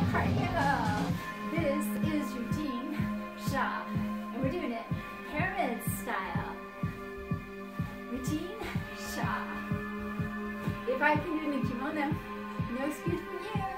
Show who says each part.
Speaker 1: Kardio. This is routine SHA, and we're doing it pyramid style. Routine SHA. If I can do it in a kimono, no excuse for you.